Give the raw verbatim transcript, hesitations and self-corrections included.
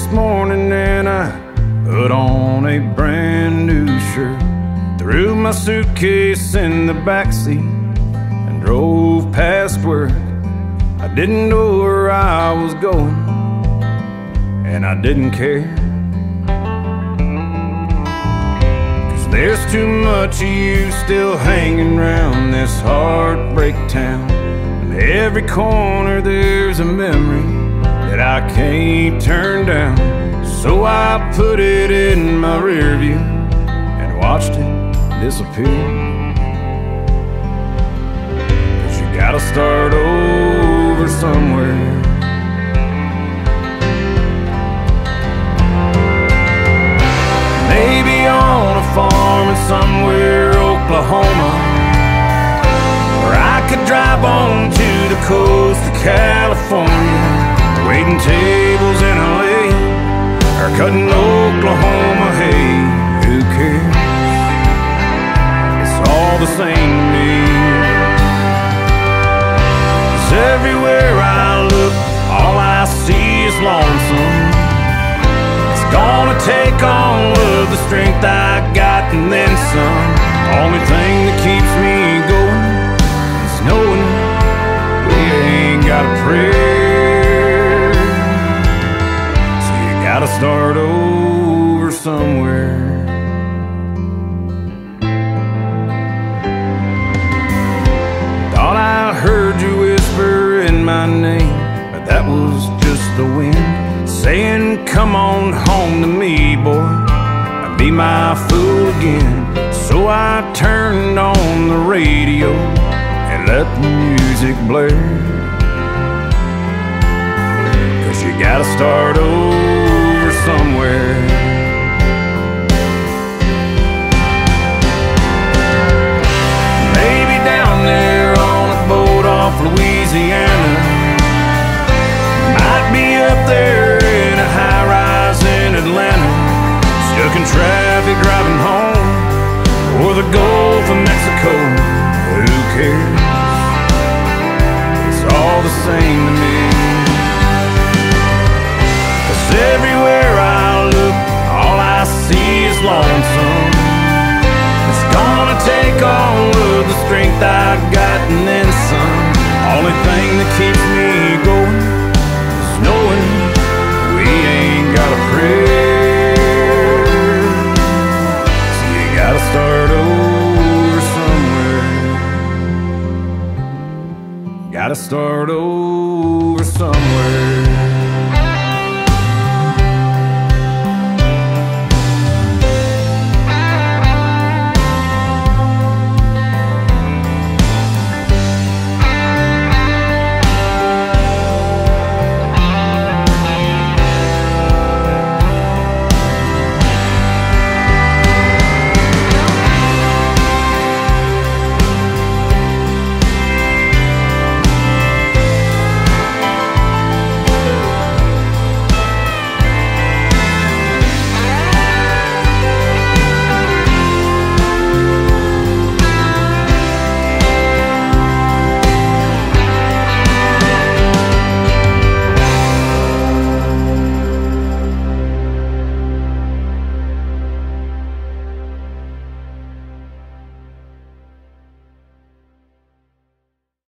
morning and I put on a brand new shirt, threw my suitcase in the backseat and drove past work. I didn't know where I was going, and I didn't care, 'cause there's too much of you still hanging around this heartbreak town. And every corner there's a memory that I can't turn down. So I put it in my rear view and watched it disappear. 'Cause you gotta start over somewhere. Maybe on a farm in somewhere Oklahoma, or I could drive on to the coast of California, waiting tables in L A, or cutting Oklahoma hay. Who cares? It's all the same to me. 'Cause everywhere I look, all I see is lonesome. It's gonna take all of the strength I got and then some. Only thing that keeps me going is knowing we ain't got a prayer. So you gotta start over somewhere. Thought I heard you whisper in my name, but that was just the wind saying, come on home to me, boy, I'd be my fool again. So I turned on the radio and let the music blare. 'Cause you gotta start over somewhere. Maybe down there on a boat off Louisiana, might be up there in a high-rise in Atlanta, stuck in traffic driving home, or the Gulf of Mexico. Who cares? It's all the same to me. 'Cause everywhere I look, all I see is lonesome. It's gonna take all of the strength I got and then some. Only thing that keeps me going is knowing we ain't got a prayer. So you gotta start over somewhere. Gotta start over